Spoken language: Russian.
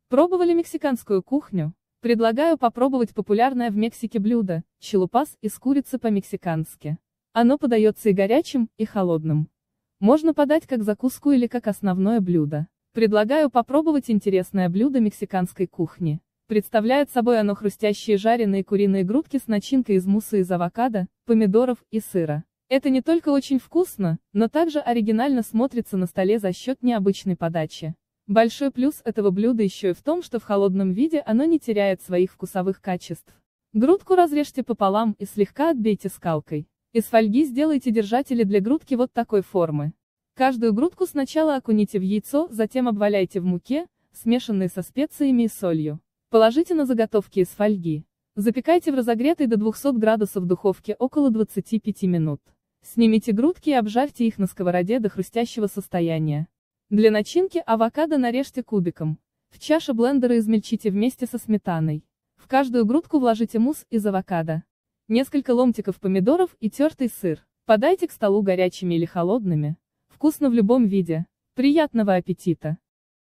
Пробовали мексиканскую кухню? Предлагаю попробовать популярное в Мексике блюдо – чилупас из курицы по-мексикански. Оно подается и горячим, и холодным. Можно подать как закуску или как основное блюдо. Предлагаю попробовать интересное блюдо мексиканской кухни. Представляет собой оно хрустящие жареные куриные грудки с начинкой из мусса из авокадо, помидоров и сыра. Это не только очень вкусно, но также оригинально смотрится на столе за счет необычной подачи. Большой плюс этого блюда еще и в том, что в холодном виде оно не теряет своих вкусовых качеств. Грудку разрежьте пополам и слегка отбейте скалкой. Из фольги сделайте держатели для грудки вот такой формы. Каждую грудку сначала окуните в яйцо, затем обваляйте в муке, смешанной со специями и солью. Положите на заготовки из фольги. Запекайте в разогретой до 200 градусов духовке около 25 минут. Снимите грудки и обжарьте их на сковороде до хрустящего состояния. Для начинки авокадо нарежьте кубиком. В чаше блендера измельчите вместе со сметаной. В каждую грудку вложите мусс из авокадо. Несколько ломтиков помидоров и тертый сыр. Подайте к столу горячими или холодными. Вкусно в любом виде. Приятного аппетита!